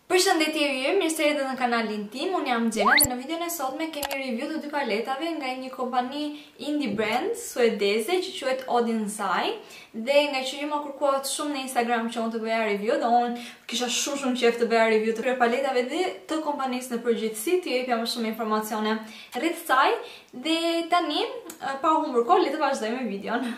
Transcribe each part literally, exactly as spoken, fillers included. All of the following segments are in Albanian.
Përshëndetje ju, mirë se erdhët në kanalin tim, unë jam Gjena dhe në videon e sotme kemi review të dy paletave nga një kompani indie brand suedeze që quhet Odin Zai, dhe nga që ju më kërkuat shumë në Instagram që unë të bëja review, dhe unë kisha shumë shumë qef të bëja review të këtyre paletave dhe të kompanisë në përgjithësi, të jepja më shumë informacione rreth saj, dhe tani pa u humbur kohë, le të vazhdojmë me videon.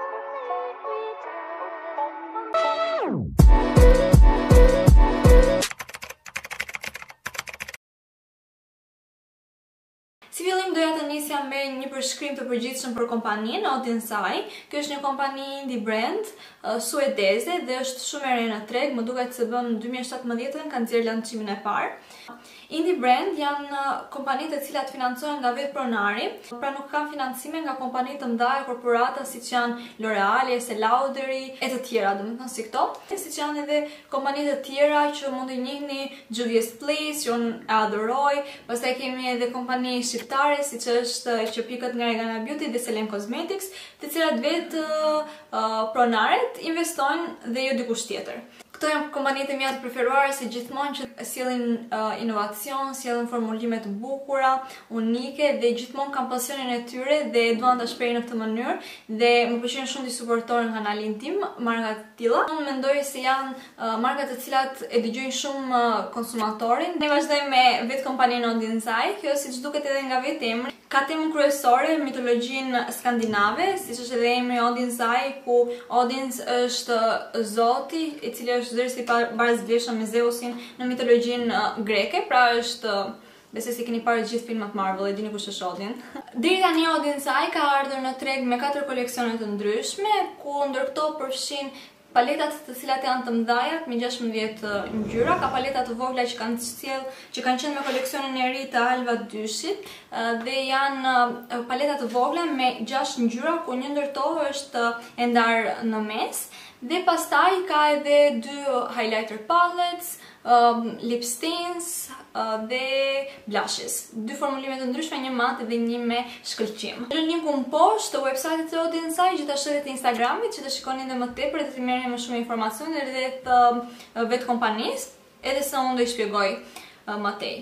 Si fillim doja të nisja me një përshkrim të përgjithshëm për kompaninë Odin Zai. Kjo është një kompani indie brand uh, suedeze dhe është shumë e re në treg, më duket se bën dy mijë e shtatëmbëdhjetë kanë nxjerrë lancimin e parë. Indie brand janë uh, kompanitë të cilat financohen nga vetë pronari, pra nuk kanë financime nga kompani të mëdha korporata siç janë L'Oreal, Estée Lauder e të tjera, domethënë si këto. Siç janë edhe kompani të tjera që mund të njihni, Juvia's Place, që unë e adoroj, pastaj kemi edhe kompani shqiptare siç është që pikët nga Regana Beauty dhe Selem Cosmetics, të cilat vetë uh, pronaret investojnë dhe jo dikush tjetër. Këto janë kompanitë e mia të preferuara se gjithmonë që sjellin uh, inovacion, sjellin formulime të bukura, unike dhe gjithmonë kanë pasionin e tyre dhe duan ta shprehin në këtë mënyrë, dhe më pëlqen shumë të suportoj në kanalin tim marka të tilla. Unë mendoj se janë uh, marka të cilat e dëgjojnë shumë uh, konsumatorin. Ne vazhdojmë me vetë kompaninë Odin Zai, kjo siç duket edhe nga vetë emri ka temën kryesore mitologjinë skandinave, siç është edhe emri Odin Zai, ku Odin është zoti i cili është zëri si barazvleshëm me Zeusin në mitologjinë greke, pra është besoj se keni parë gjithë filmat Marvel e dini kush është Odin. Deri tani Odin Zai ka ardhur në treg me katër koleksione të ndryshme, ku ndër këto përfshin paletat të cilat janë të mëdhaja me gjashtëmbëdhjetë ngjyra, ka paleta të vogla që kanë sjell, që kanë qenë me koleksionin e ri të Alva dyshit, dhe janë paleta të vogla me gjashtë ngjyra, ku një ndër to është e ndarë në mes, dhe pastaj ka edhe dy highlighter palettes, um, lip stains uh, dhe blushes. Dy formulime të ndryshme, një matë dhe një me shkëlqim. Në linkun poshtë të website-it të Odin Zai, gjithashtu edhe të Instagramit, që të shikoni edhe më tepër dhe të merrni më shumë informacione rreth uh, vetë kompanisë, edhe se unë do i shpjegoj uh, më tej.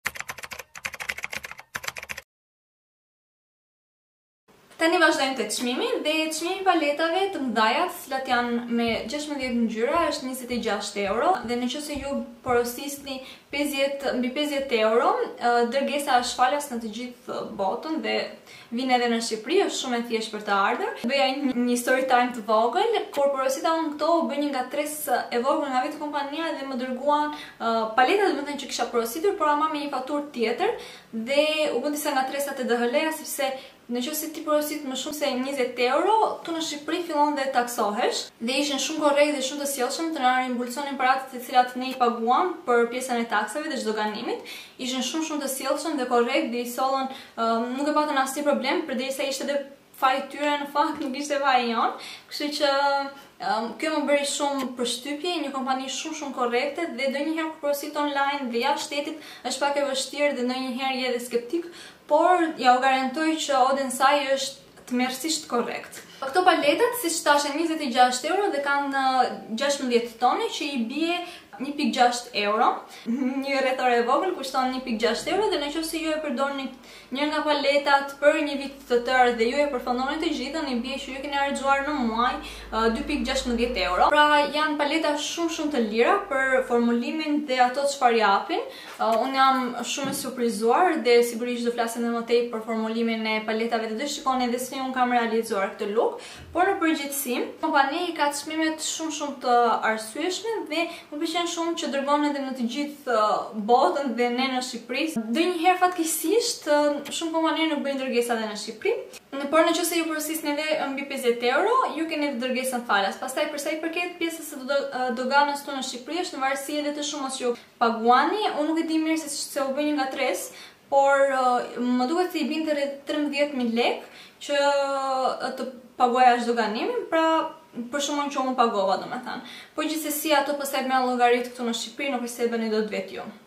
Tani vazhdojmë te çmimi, dhe çmimi i paletave të mëdhaja, të cilat janë me gjashtëmbëdhjetë ngjyra, është njëzet e gjashtë euro, dhe nëse ju porosisni pesëdhjetë mbi pesëdhjetë euro, dërgesa është falas në të gjithë botën dhe vjen edhe në Shqipëri, është shumë e thjeshtë për të ardhur. Bëja një story time të vogël, por porosita unë këto u bë një ngatres e vogël nga vetë kompania dhe më dërguan uh, paleta, domethënë që kisha porositur, por ama me një faturë tjetër, dhe u bën disa ngatresa të D H L-ja, sepse nëse ti porosit më shumë se njëzet euro, tu në Shqipëri fillon dhe taksohesh, dhe ishin shumë korrekt dhe shumë të sjellshëm, të na rimbulsonin paratë të cilat ne i paguam për pjesën e taksave dhe çdoganimit. Ishin shumë shumë të sjellshëm dhe korrekt, dhe i sollën, um, nuk e patën asnjë problem, përderisa ishte edhe faji tyre në fakt nuk ishte faji jon, kështu që um, kjo më bëri shumë përshtypje, një kompani shumë shumë korrekte, dhe ndonjëherë kur porosit online dhe jashtë shtetit është pak e vështirë dhe ndonjëherë je edhe skeptik, por ja u garantoj që Odin Zai është tmerrsisht korrekt. Këto paletat, siç thashë, njëzet e gjashtë euro dhe kanë gjashtëmbëdhjetë tone, që i bie një pikë gjashtë euro. Një rrethore e vogël kushton një pikë gjashtë euro, dhe nëse ju e përdorni një nga paletat për një vit të tërë dhe ju e përfundoni të gjithën, i bie që ju keni harxuar në muaj uh, dy pikë gjashtëmbëdhjetë euro. Pra janë paleta shumë shumë të lira për formulimin dhe ato çfarë japin. Uh, unë jam shumë e surprizuar dhe sigurisht do flasim edhe më tej për formulimin e paletave dhe do shikoni edhe si unë kam realizuar këtë look, por në përgjithësi kompania ka çmimet shumë shumë të arsyeshme dhe më pëlqen shumë që dërgon edhe në të gjithë botën dhe ne në Shqipëri. Ndonjëherë fatkeqësisht shumë kompani nuk bëjnë dërgesa edhe në Shqipëri, por nëse ju porosisni edhe mbi pesëdhjetë euro, ju keni dërgesën falas. Pastaj për sa i përket pjesës së doganës tonë në Shqipëri, është në varësi edhe të shumës që ju paguani. Unë nuk e di mirë se se u bë një ngatres, por uh, më duket se i binte rreth trembëdhjetë mijë lekë që uh, të paguaja çdoganimin, pra për shumën që unë pagova, domethënë. Po gjithsesi ato pastaj me llogarit këtu në Shqipëri, nuk është se e bëni dot vetë ju.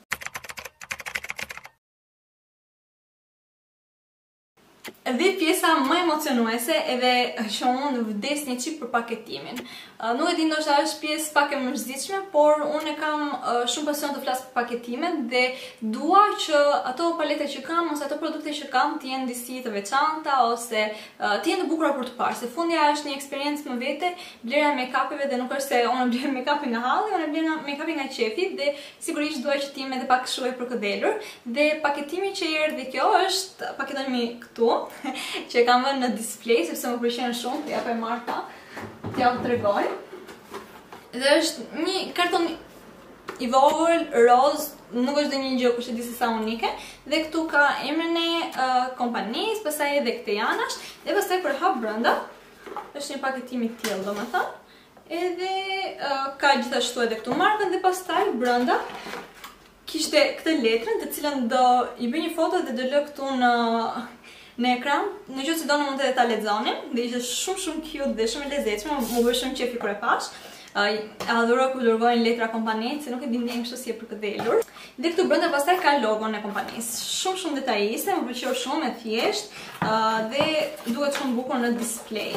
Dhe pjesa më emocionuese edhe që unë vdes një qip për paketimin. Uh, nuk e di ndoshta është pjesë pak e mërzitshme, por unë kam uh, shumë pasion të flas për paketimin dhe dua që ato palete që kam ose ato produkte që kam të jenë disi të veçanta ose uh, të jenë të bukura për të parë. Se fundja është një eksperiencë më vete, blera make-upeve dhe nuk është se unë bler make-upin nga halli, unë bler make-upin nga qefi dhe sigurisht dua që të jem edhe pak shuaj përkëdhelur. Dhe paketimi që erdhi kjo është paketimi këtu, që e kam vënë në display sepse më pëlqen shumë, të japë marka. T'ja u tregoj. Dhe është një karton i vogël, roz, nuk është dhe një gjë kush e di se sa unike. Dhe këtu ka emrin e uh, kompanisë, pastaj edhe këtë janash, dhe pastaj për hap brenda është një paketim i tillë, domethënë. Edhe uh, ka gjithashtu edhe këtu markën dhe pastaj brenda kishte këtë letrën, të cilën do i bëj një foto dhe do lë këtu në në ekran, në qoftë se doni mund edhe ta lexonin, dhe ishte shumë shumë cute dhe shumë e lezetshme, më bëri shumë qefi kur e pash. Uh, e adhuroj kur dërgojnë letra kompanisë, se nuk e di ndjenjë kështu si e përkëdhelur. Dhe këtu brenda pastaj ka logon e kompanisë. Shumë shumë detajiste, më pëlqeu shumë, e thjesht, uh, dhe duket shumë bukur në display.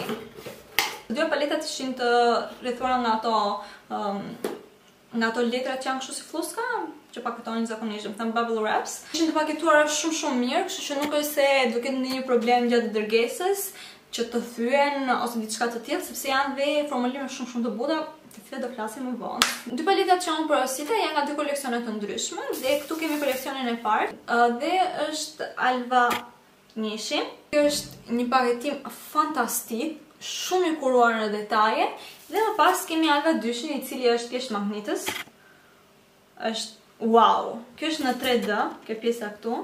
Dy paletat ishin të rrethuara nga ato um, nga ato letra që janë kështu si fluska, që paketojnë zakonisht, do të them bubble wraps. Ishin të paketuara shumë shumë mirë, kështu që nuk është se do ketë ndonjë problem gjatë dërgesës që të thyen ose diçka të tillë, sepse janë dhe formulime shumë shumë të buta, të cilat do flasim më vonë. Dy paletat që unë porosita janë nga dy koleksione të ndryshme, dhe këtu kemi koleksionin e parë, dhe është Alva Nishi. Kjo është një paketim fantastik, shumë i kuruar në detaje, dhe më pas kemi Alva Dyshin, i cili është thjesht magnetës. Është wow! Kjo është në tre D, kjo pjesa këtu.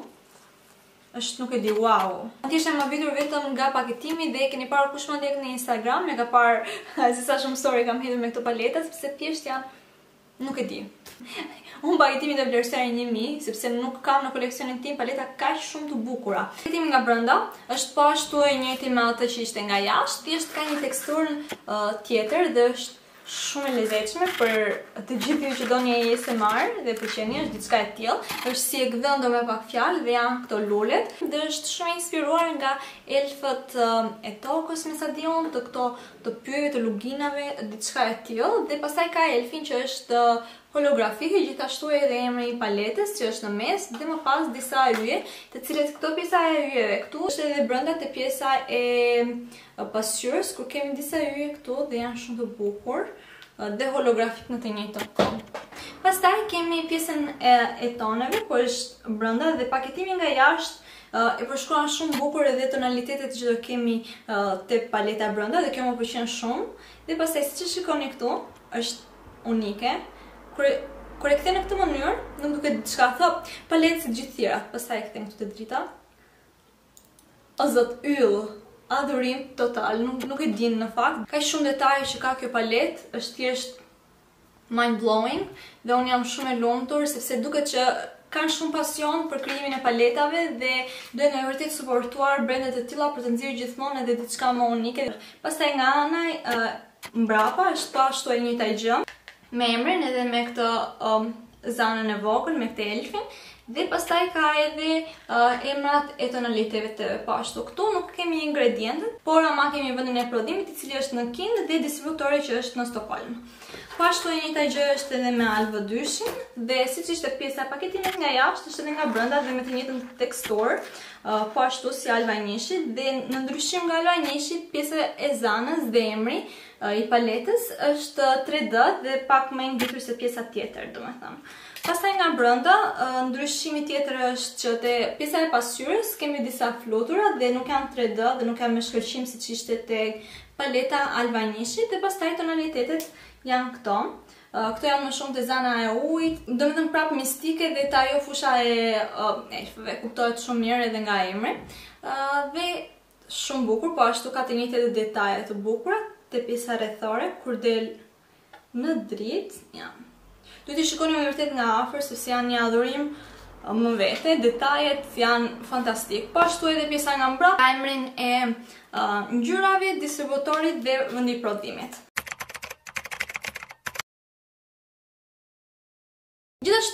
Është nuk e di, wow! Thjesht e më vitur vetëm nga paketimi dhe keni parë kush më ndjek në Instagram, e ka parë se sa shumë story kam hedhur me këto paleta, sepse thjesht janë, nuk e di. Unë paketimin do vlerësoj një mijë, sepse nuk kam në koleksionin tim paleta kaq shumë të bukura. Paketimi nga brenda është po ashtu e njëjti me atë që ishte nga jashtë, thjesht ka një teksturë uh, tjetër dhe është shumë e lezetshme për të gjithë ju që doni A S M R dhe pëlqeni, është diçka e tillë. Është si e gdhëndo me pak fjalë dhe janë këto lulet. Dhe është shumë inspiruar nga elfët uh, e tokës, me sa di unë, të këto të pyjeve, të luginave, diçka e tillë. Dhe pastaj ka elfin që është uh, holografik, gjithashtu edhe emri i paletës që është në mes, dhe më pas disa yje, të cilët këto pjesa e yjeve këtu është edhe brenda te pjesa e pasqyrës, kur kemi disa yje këtu dhe janë shumë të bukur dhe holografik në të njëjtën kohë. Pastaj kemi pjesën e, e toneve, ku është brenda dhe paketimi nga jashtë Uh, e përshkruan shumë bukur edhe tonalitetet që do kemi uh, te paleta brenda dhe kjo më pëlqen shumë. Dhe pastaj siç e shikoni këtu, është unike. Kur kur e kthen në këtë mënyrë, nuk duket diçka thop, paletë si gjithë tjerat. Pastaj e kthen këtu te drita. O zot, yll, adhurim total, nuk nuk e din në fakt. Ka shumë detaje që ka kjo paletë, është thjesht mind blowing dhe unë jam shumë e lumtur sepse duket që kanë shumë pasion për krijimin e paletave dhe duhet nga e vërtet suportuar brendet e tilla për të nxjerrë gjithmonë edhe diçka më unike. Pastaj nga ana uh, mbrapa është po ashtu e njëjta gjë, me emrin edhe me këtë um, zanën e vogël, me këtë elfin. Dhe pastaj ka edhe uh, emrat e tonaliteteve të po ashtu. Këtu nuk kemi ingredientet, por ama kemi vendin e prodhimit, i cili është në Kind dhe distributori që është në Stockholm. Po ashtu e njëjta gjë është edhe me Alva Dyshin dhe siç ishte pjesa e paketimit nga jashtë, është edhe nga brenda dhe me të njëjtën teksturë, uh, po ashtu si Alva Nishi dhe në ndryshim nga Alva Nishi, pjesa e zanës dhe emri uh, i paletës është tre D dhe pak më e ngritur se pjesa tjetër, domethënë. Pastaj nga brenda, uh, ndryshimi tjetër është që te pjesa e pasqyrës kemi disa flutura dhe nuk janë tre D dhe nuk janë me shkëlqim siç ishte te paleta Alva Nishi dhe pastaj tonalitetet janë këto. Uh, këto janë më shumë të zana e ujit, domethënë prap mistike dhe ta ajo fusha e uh, elfëve, kuptohet shumë mirë edhe nga emri. Uh, dhe shumë bukur, po ashtu ka të njëjtat detaje të bukura te pjesa rrethore kur del në dritë, ja. Duhet i shikoni me vërtet nga afër sepse janë një adhurim më vete, detajet janë fantastik. Po ashtu edhe pjesa nga mbrapa, emrin e uh, ngjyrave, distributorit dhe vendi i prodhimit. Gjithashtu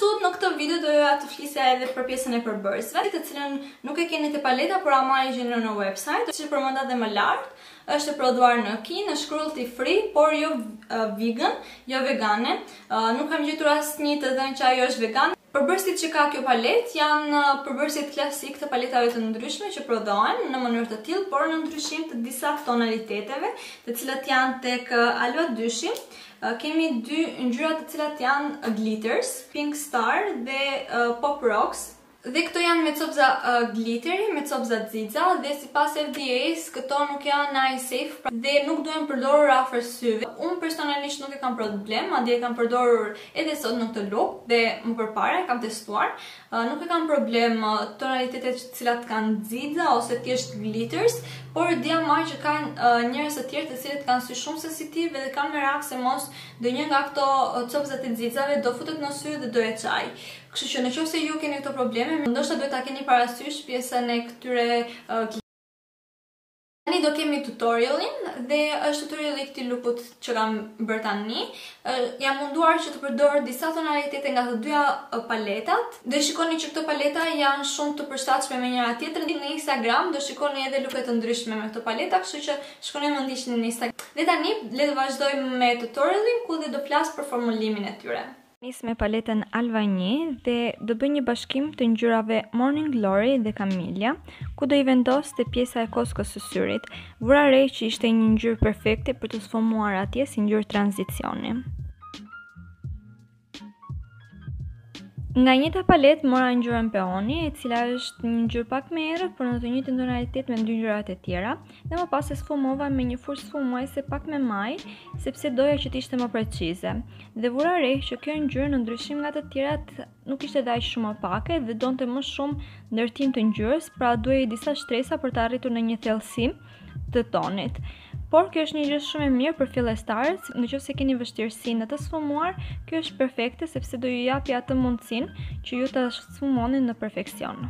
Gjithashtu në këtë video doja të flisja edhe për pjesën e përbërësve, të cilën nuk e keni te paleta, por ama e gjeni në website, që përmenda dhe më lart. Është e prodhuar në Kinë, është cruelty free, por jo uh, vegan, jo vegane. Uh, nuk kam gjetur asnjë të dhënë që ajo është vegane. Përbërësit që ka kjo palet janë përbërësit klasik të paletave të ndryshme që prodhohen në mënyrë të tillë, por në ndryshim të disa tonaliteteve, të cilat janë tek Alba dyshi. Kemi dy ngjyra të cilat janë glitters, Pink Star dhe uh, Pop Rocks. Dhe këto janë me copza uh, glitteri, me copza xixa, dhe sipas F D A-s këto nuk janë eye safe pra, dhe nuk duhen përdorur afër syve. Unë personalisht nuk e kam problem, madje e kam përdorur edhe sot në këtë look dhe më përpara e kam testuar. Uh, nuk e kam problem uh, tonalitetet të cilat kanë xixa ose thjesht glitters, por dia më që kanë uh, njerëz të tjerë të cilët kanë sy shumë sensitive dhe kanë merak se mos ndonjë nga këto uh, copzat e xixave do futet në sy dhe do e çaj. Kështu që nëse ju keni këto probleme, ndoshta duhet ta keni parasysh pjesën e këtyre uh, tani do kemi tutorialin dhe është tutoriali i këtij lookut që kam bërë tani. Uh, jam munduar që të përdor disa tonalitete nga të dyja uh, paletat. Do shikoni që këto paleta janë shumë të përshtatshme me njëra tjetrën. Në Instagram do shikoni edhe looke të ndryshme me këto paleta, kështu që shkoni më ndiqni në Instagram. Dhe tani le të vazhdojmë me tutorialin ku dhe do flas për formulimin e tyre. Nis me paletën Alba një dhe do bëj një bashkim të ngjyrave Morning Glory dhe Camellia, ku do i vendos te pjesa e koskës së syrit. Vura re që ishte një ngjyrë perfekte për të sfumuar atje si ngjyrë tranzicioni. Nga njëta palet mora ngjyrën peoni, e cila është një ngjyrë pak më errët, por në të njëjtën tonalitet me dy ngjyrat e tjera, dhe më pas e sfumova me një furçë sfumuese pak më maj, sepse doja që të ishte më precize. Dhe vura re që kjo ngjyrë në ndryshim nga të tjerat nuk ishte dhe aq shumë opake dhe donte më shumë ndërtim të ngjyrës, pra duhej disa shtresa për të arritur në një thellësi të tonit. Por kjo është një gjë shumë e mirë për fillestarët, nëse keni vështirësi në të sfumuar, kjo është perfekte sepse do ju japi atë mundësinë që ju të sfumoni në perfeksion.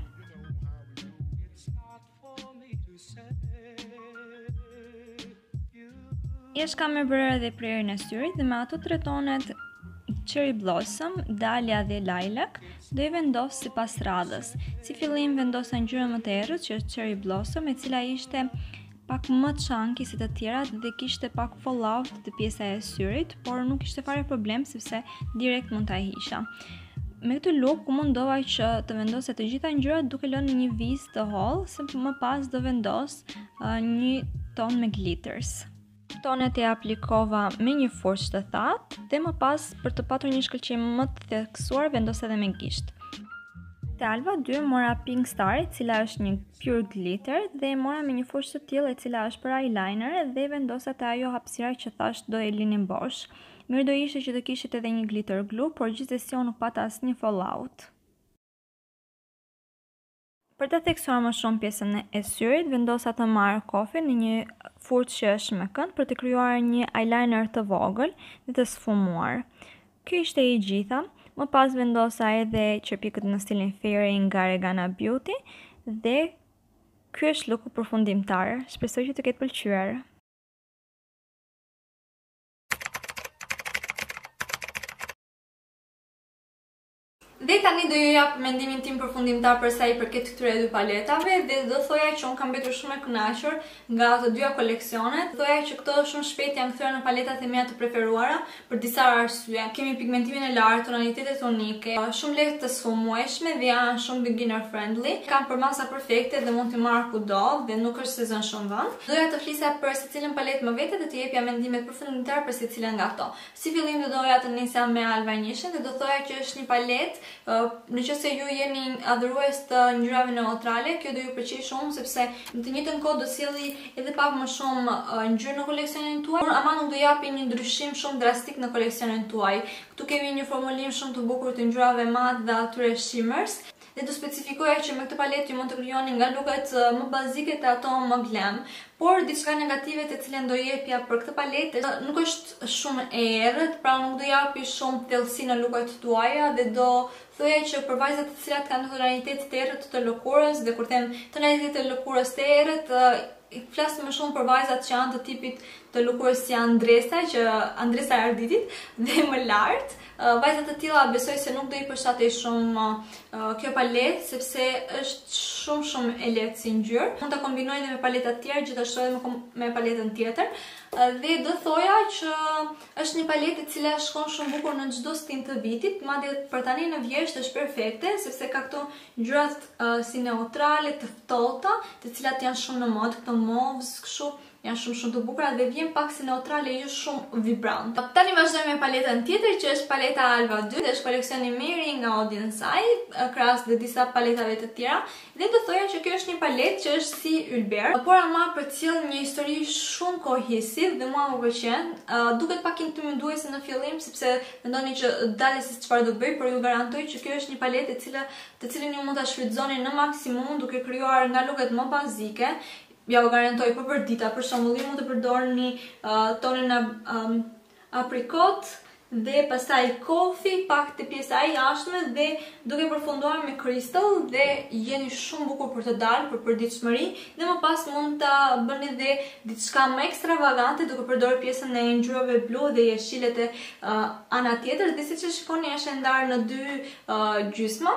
Jesh kam e bërë edhe prerjen e syrit dhe me ato tre tonet Cherry Blossom, Dahlia dhe Lilac do i vendos sipas radhës. Si fillim vendosa ngjyrën më të errët që është Cherry Blossom, e cila ishte pak më chunky si të tjerat dhe kishte pak fallout të pjesa e syrit, por nuk ishte fare problem sepse direkt mund ta hiqja. Me këtë look u mundova që të vendosja të gjitha ngjyrat duke lënë një vizë të hollë, se më pas do vendos uh, një ton me glitters. Tonet e aplikova me një furçë të thatë dhe më pas për të patur një shkëlqim më të theksuar vendosa edhe me gisht. Te Alba dy mora Pink Star, e cila është një pure glitter, dhe mora me një furçë të tillë e cila është për eyeliner dhe vendosa te ajo hapësira që thash do e linin bosh. Mirë do ishte që të kishit edhe një glitter glue, por gjithsesi nuk pata asnjë fallout. Për të theksuar më shumë pjesën e syrit, vendosa të marr kofi në një furçë që është me kënd për të krijuar një eyeliner të vogël dhe të sfumuar. Kjo ishte i gjitha. Më pas vendosa edhe çerpikët në stilin fairy nga Regana Beauty dhe ky është looku përfundimtar. Shpresoj që të ketë pëlqyer. Dhe tani do ju jap mendimin tim përfundimtar për sa i përket këtyre dy paletave dhe do thoja që unë kam mbetur shumë e kënaqur nga të dyja koleksionet. Thoja që këto shumë shpejt janë kthyer në paletat e mia të preferuara për disa arsye. Kemi pigmentimin e lartë, tonalitetet unike, shumë lehtë të sfumueshme dhe janë shumë beginner friendly. Kanë përmasa perfekte dhe mund t'i marr kudo dhe nuk është sezon shumë vend. Doja të flisja për secilën paletë më vete dhe të jepja mendimet përfundimtar për secilën nga ato. Si fillim do doja të nisja me Alba njëshin dhe do thoja që është një paletë. Uh, në që se ju jeni adhurues të ngjyrave neutrale, kjo do ju pëlqej shumë sepse në të njëjtën kohë do sjelli edhe pak më shumë uh, ngjyrë në koleksionin tuaj, por ama nuk do japi një ndryshim shumë drastik në koleksionin tuaj. Këtu kemi një formulim shumë të bukur të ngjyrave mat dhe atyre shimmers. Dhe do specifikoja që me këtë paletë ju mund të krijoni nga looket më bazike të ato më glam, por diçka negative të cilën do jepja për këtë paletë nuk është shumë e errët, pra nuk do japi shumë thellësi në looket tuaja dhe do thoya që për vajzat të cilat kanë tonalitet të errët të lëkurës, dhe kur them tonalitet të lëkurës të errët, flas më shumë për vajzat që janë të tipit të lëkurës si Andresa, që Andresa e Arditit, dhe më lart. vajzat të tilla besoj se nuk do i përshtatej shumë kjo paletë sepse është shumë shumë e lehtë si ngjyrë. Mund ta kombinoj edhe me paleta të tjera, gjithashtu edhe me paletën tjetër. Dhe do thoja që është një paletë e cila shkon shumë bukur në çdo stin të vitit, madje për tani në vjesht është perfekte sepse ka këto ngjyrat si neutrale të ftohta, të cilat janë shumë në modë, këto mauves kështu janë shumë shumë të bukura dhe vjen pak si neutrale, jo shumë vibrant. Tani vazhdojmë me paletën tjetër që është paleta Alva dy, dhe është koleksioni i Mary nga Audien Saj, krahas dhe disa paletave të tjera. Dhe do thoja që kjo është një paletë që është si ylber, por ama përcjell një histori shumë kohësive dhe mua më pëlqen. Uh, duket pak intimiduese në fillim sepse mendoni që dalë se çfarë do bëj, por ju garantoj që kjo është një paletë e cila të cilën ju mund ta shfrytëzoni në maksimum duke krijuar nga luket më bazike. Ja u garantoj për përdita, për shembull, ju mund të përdorni uh, tonin e um, aprikot dhe pastaj kofi, pak të pjesa e jashtme dhe duke përfunduar me kristal dhe jeni shumë bukur për të dalë për përditshmëri dhe më pas mund ta bëni dhe diçka më ekstravagante duke përdorur pjesën e ngjyrave blu dhe jeshilet e uh, ana tjetër dhe siç e shikoni është e ndarë në dy uh, gjysma.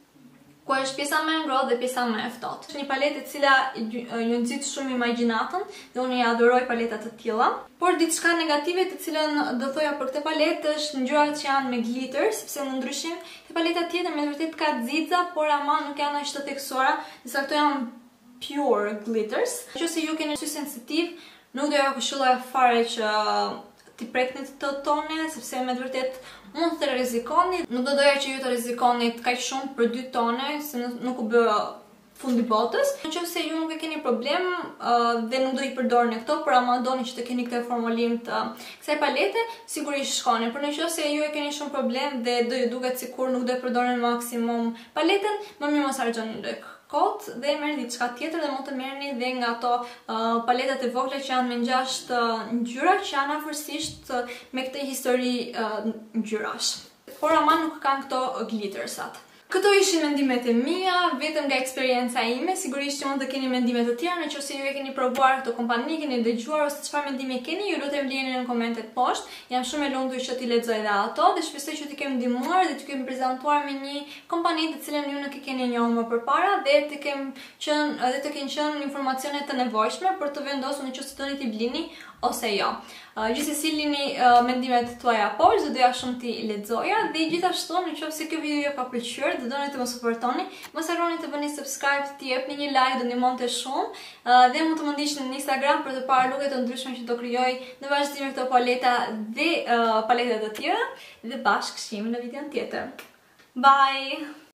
Ku është pjesa më e ngrohtë dhe pjesa më e ftohtë. Është një paletë e cila ju nxit shumë imagjinatën dhe unë ja adoroj paleta të tilla. Por diçka negative të cilën do thoja për këtë paletë është ngjyrat që janë me glitter, sepse në ndryshim te paleta tjetër me vërtet ka xixa, por ama nuk janë aq të theksuara, disa këto janë pure glitters. Nëse ju keni sy sensitiv, nuk do ja këshilloja fare që t'i prekni të tone, sepse me të vërtet mund të rrezikoni. Nuk do doja që ju të rrezikoni kaq shumë për dy tone, se nuk u bë fundi botës. Nëse ju nuk e keni problem uh, dhe nuk do i përdorni këto, por ama doni që të keni këtë formulim të kësaj palete, sigurisht shkoni. Por nëse ju e keni shumë problem dhe do ju duket sikur nuk do e përdorni në maksimum paletën, më mirë mos harxoni lek kot dhe merrni diçka tjetër dhe mund të merrni dhe nga ato uh, paletat e vogla që janë me ngjashtë uh, ngjyra që janë afërsisht uh, me këtë histori uh, ngjyrash. Por ama nuk kanë këto glittersat. Këto ishin mendimet e mia, vetëm nga eksperienca ime, sigurisht që mund të keni mendime të tjera, nëse ju e keni provuar këto kompani, keni dëgjuar ose çfarë mendimi keni, ju lutem lini në komentet poshtë. Jam shumë e lumtur që ti lexoj edhe ato dhe shpresoj që t'i kem ndihmuar dhe t'i kem prezantuar me një kompani të cilën ju nuk e keni njohur më përpara dhe të kem qenë edhe të kenë qenë informacione të nevojshme për të vendosur nëse doni t'i blini ose jo. Uh, Gjithsesi lini uh, mendimet tuaja poshtë, do doja shumë t'i lexoja dhe gjithashtu nëse kjo video ju ka pëlqyer dhe doni të më suportoni, mos harroni të bëni subscribe, t'i jepni një like, do ndihmonte shumë uh, dhe mund të më ndiqni në Instagram për të parë look të ndryshme që do krijoj në vazhdim me këto paleta dhe uh, paleta të tjera dhe bashkë shihemi në videon tjetër. Bye!